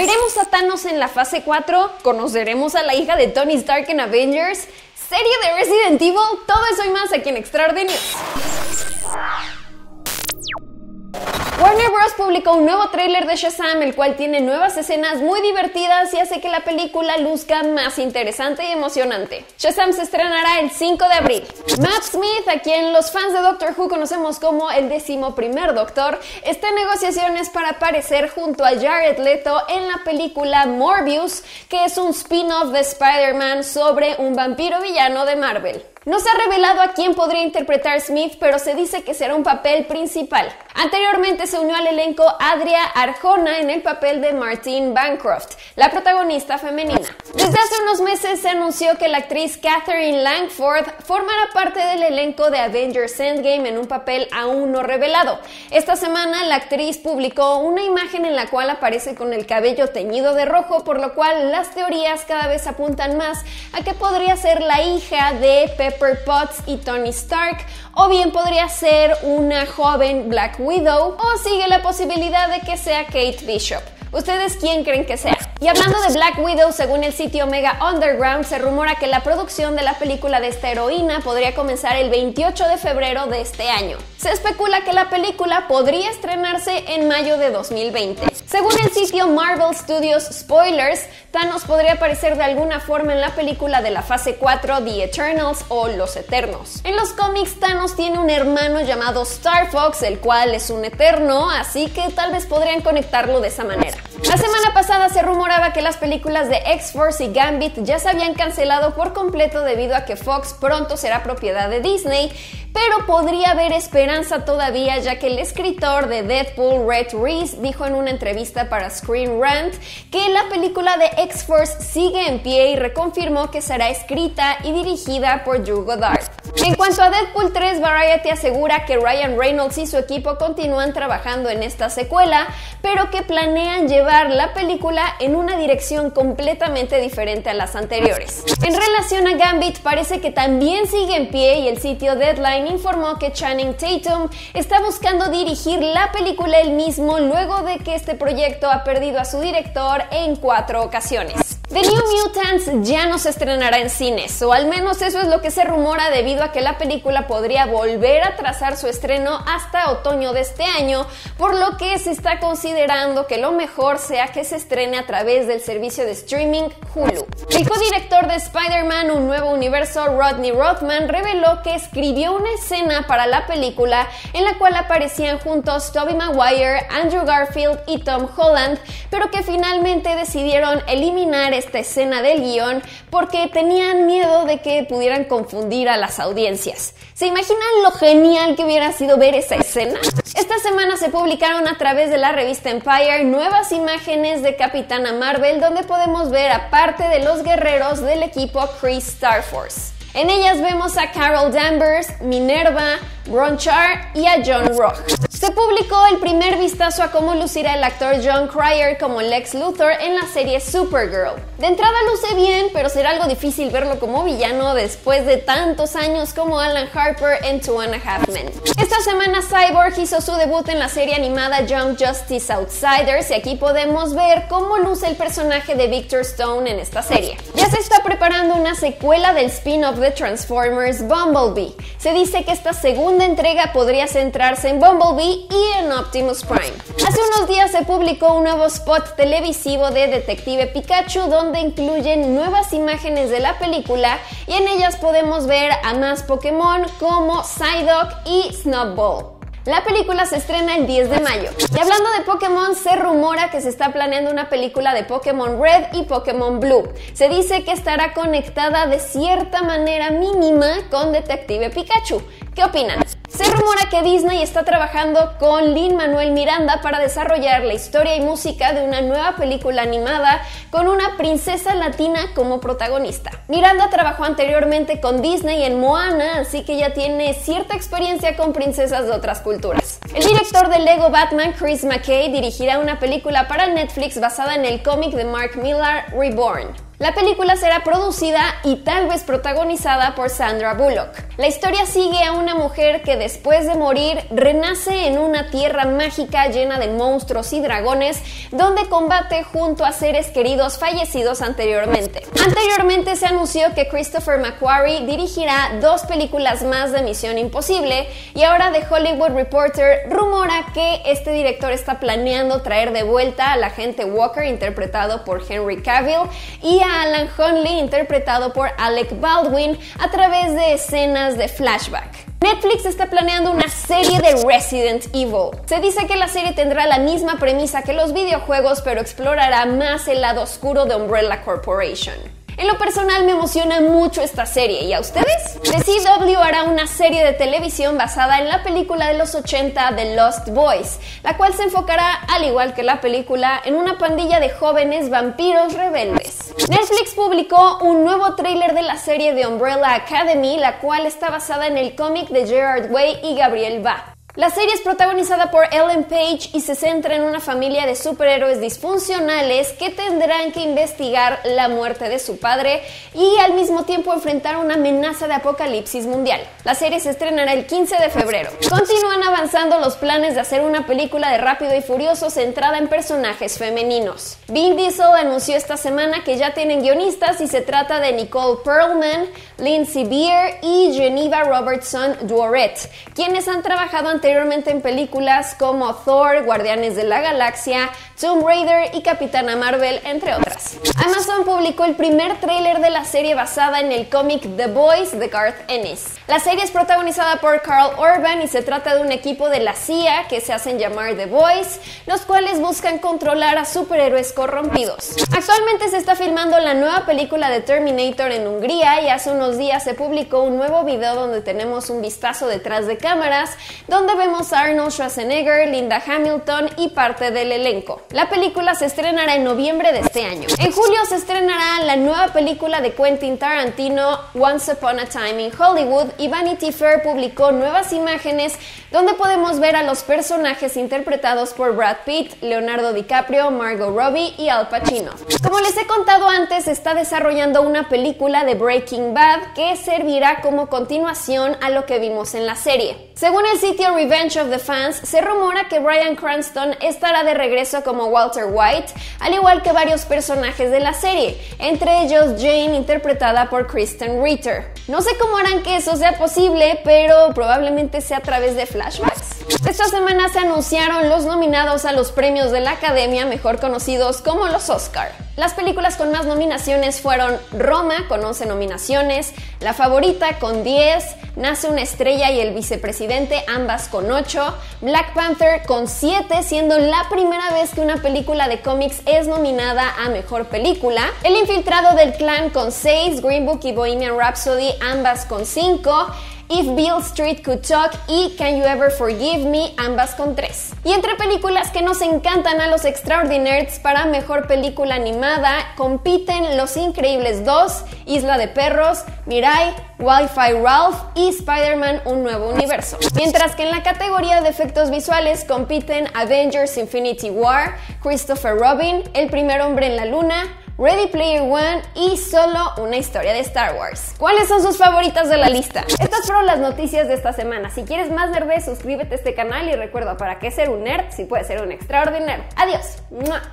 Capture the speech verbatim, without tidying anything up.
¿Veremos a Thanos en la fase cuatro? ¿Conoceremos a la hija de Tony Stark en Avengers? ¿Serie de Resident Evil? Todo eso y más aquí en Extraordinary News. Warner Bros. Publicó un nuevo tráiler de Shazam, el cual tiene nuevas escenas muy divertidas y hace que la película luzca más interesante y emocionante. Shazam se estrenará el cinco de abril. Matt Smith, a quien los fans de Doctor Who conocemos como el décimo primer Doctor, está en negociaciones para aparecer junto a Jared Leto en la película Morbius, que es un spin-off de Spider-Man sobre un vampiro villano de Marvel. No se ha revelado a quién podría interpretar Smith, pero se dice que será un papel principal. Anteriormente se unió al elenco Adria Arjona en el papel de Martine Bancroft, la protagonista femenina. Desde hace unos meses se anunció que la actriz Catherine Langford formará parte del elenco de Avengers Endgame en un papel aún no revelado. Esta semana la actriz publicó una imagen en la cual aparece con el cabello teñido de rojo, por lo cual las teorías cada vez apuntan más a que podría ser la hija de Pepper Pepper Potts y Tony Stark, o bien podría ser una joven Black Widow, o sigue la posibilidad de que sea Kate Bishop. ¿Ustedes quién creen que sea? Y hablando de Black Widow, según el sitio Mega Underground, se rumora que la producción de la película de esta heroína podría comenzar el veintiocho de febrero de este año. Se especula que la película podría estrenarse en mayo de dos mil veinte. Según el sitio Marvel Studios Spoilers, Thanos podría aparecer de alguna forma en la película de la fase cuatro The Eternals o Los Eternos. En los cómics, Thanos tiene un hermano llamado Star Fox, el cual es un eterno, así que tal vez podrían conectarlo de esa manera. La semana pasada se rumoraba que las películas de X-Force y Gambit ya se habían cancelado por completo debido a que Fox pronto será propiedad de Disney, pero podría haber esperanza todavía, ya que el escritor de Deadpool, Rhett Reese, dijo en una entrevista para Screen Rant que la película de X-Force sigue en pie y reconfirmó que será escrita y dirigida por Drew Goddard. En cuanto a Deadpool tres, Variety asegura que Ryan Reynolds y su equipo continúan trabajando en esta secuela, pero que planean llevar la película en una dirección completamente diferente a las anteriores. En relación a Gambit, parece que también sigue en pie y el sitio Deadline informó que Channing Tatum está buscando dirigir la película él mismo luego de que este proyecto ha perdido a su director en cuatro ocasiones. The New Mutants ya no se estrenará en cines, o al menos eso es lo que se rumora debido a que la película podría volver a trazar su estreno hasta otoño de este año, por lo que se está considerando que lo mejor sea que se estrene a través del servicio de streaming Hulu. El codirector de Spider-Man, Un Nuevo Universo, Rodney Rothman, reveló que escribió una escena para la película en la cual aparecían juntos Tobey Maguire, Andrew Garfield y Tom Holland, pero que finalmente decidieron eliminar esta escena del guión porque tenían miedo de que pudieran confundir a las audiencias. ¿Se imaginan lo genial que hubiera sido ver esa escena? Esta semana se publicaron a través de la revista Empire nuevas imágenes de Capitana Marvel, donde podemos ver a parte de los guerreros del equipo Kree Star Force. En ellas vemos a Carol Danvers, Minerva, Bronchar y a John Rock. Se publicó el primer vistazo a cómo lucirá el actor John Cryer como Lex Luthor en la serie Supergirl. De entrada luce bien, pero será algo difícil verlo como villano después de tantos años como Alan Harper en Two and a Half Men. Esta semana Cyborg hizo su debut en la serie animada Young Justice Outsiders y aquí podemos ver cómo luce el personaje de Victor Stone en esta serie. Ya se está preparando una secuela del spin-off de Transformers Bumblebee. Se dice que esta segunda entrega podría centrarse en Bumblebee y en Optimus Prime. Hace unos días se publicó un nuevo spot televisivo de Detective Pikachu donde incluyen nuevas imágenes de la película y en ellas podemos ver a más Pokémon como Psyduck y Snowball. La película se estrena el diez de mayo. Y hablando de Pokémon, se rumora que se está planeando una película de Pokémon Red y Pokémon Blue. Se dice que estará conectada de cierta manera mínima con Detective Pikachu. ¿Qué opinan? Se rumora que Disney está trabajando con Lin-Manuel Miranda para desarrollar la historia y música de una nueva película animada con una princesa latina como protagonista. Miranda trabajó anteriormente con Disney en Moana, así que ya tiene cierta experiencia con princesas de otras culturas. El director de Lego Batman, Chris McKay, dirigirá una película para Netflix basada en el cómic de Mark Millar, Reborn. La película será producida y tal vez protagonizada por Sandra Bullock. La historia sigue a una mujer que después de morir renace en una tierra mágica llena de monstruos y dragones, donde combate junto a seres queridos fallecidos anteriormente. Anteriormente se anunció que Christopher McQuarrie dirigirá dos películas más de Misión Imposible, y ahora The Hollywood Reporter rumora que este director está planeando traer de vuelta al agente Walker, interpretado por Henry Cavill, y a Alan Hunley, interpretado por Alec Baldwin, a través de escenas de flashback. Netflix está planeando una serie de Resident Evil. Se dice que la serie tendrá la misma premisa que los videojuegos, pero explorará más el lado oscuro de Umbrella Corporation. En lo personal me emociona mucho esta serie, ¿y a ustedes? The C W hará una serie de televisión basada en la película de los ochenta The Lost Boys, la cual se enfocará, al igual que la película, en una pandilla de jóvenes vampiros rebeldes. Netflix publicó un nuevo tráiler de la serie de Umbrella Academy, la cual está basada en el cómic de Gerard Way y Gabriel Ba. La serie es protagonizada por Ellen Page y se centra en una familia de superhéroes disfuncionales que tendrán que investigar la muerte de su padre y al mismo tiempo enfrentar una amenaza de apocalipsis mundial. La serie se estrenará el quince de febrero. Continúan avanzando los planes de hacer una película de Rápido y Furioso centrada en personajes femeninos. Vin Diesel anunció esta semana que ya tienen guionistas y se trata de Nicole Perlman, Lindsay Beer y Geneva Robertson Dworet, quienes han trabajado en anteriormente en películas como Thor, Guardianes de la Galaxia, Tomb Raider y Capitana Marvel, entre otras. Amazon publicó el primer tráiler de la serie basada en el cómic The Boys de Garth Ennis. La serie es protagonizada por Karl Urban y se trata de un equipo de la C I A que se hacen llamar The Boys, los cuales buscan controlar a superhéroes corrompidos. Actualmente se está filmando la nueva película de Terminator en Hungría y hace unos días se publicó un nuevo video donde tenemos un vistazo detrás de cámaras, donde vemos a Arnold Schwarzenegger, Linda Hamilton y parte del elenco. La película se estrenará en noviembre de este año. En julio se estrenará la nueva película de Quentin Tarantino, Once Upon a Time in Hollywood, y Vanity Fair publicó nuevas imágenes donde podemos ver a los personajes interpretados por Brad Pitt, Leonardo DiCaprio, Margot Robbie y Al Pacino. Como les he contado antes, se está desarrollando una película de Breaking Bad que servirá como continuación a lo que vimos en la serie. Según el sitio Revenge of the Fans, se rumora que Bryan Cranston estará de regreso como Walter White, al igual que varios personajes de la serie, entre ellos Jane, interpretada por Kristen Ritter. No sé cómo harán que eso sea posible, pero probablemente sea a través de flashbacks. Esta semana se anunciaron los nominados a los premios de la Academia, mejor conocidos como los Oscar. Las películas con más nominaciones fueron Roma, con once nominaciones, La Favorita, con diez, Nace una estrella y El vicepresidente, ambas con ocho, Black Panther, con siete, siendo la primera vez que una película de cómics es nominada a Mejor Película, El infiltrado del clan, con seis, Green Book y Bohemian Rhapsody, ambas con cinco, If Beale Street Could Talk y Can You Ever Forgive Me, ambas con tres. Y entre películas que nos encantan a los Extraordinards, para Mejor Película Animada compiten Los Increíbles dos, Isla de Perros, Mirai, Wi-Fi Ralph y Spider-Man Un Nuevo Universo. Mientras que en la categoría de efectos visuales compiten Avengers Infinity War, Christopher Robin, El primer hombre en la luna, Ready Player One y Solo, una historia de Star Wars. ¿Cuáles son sus favoritas de la lista? Estas fueron las noticias de esta semana. Si quieres más nerdez, suscríbete a este canal y recuerda, ¿para qué ser un nerd si puedes ser un extraordinario? Adiós. ¡Mua!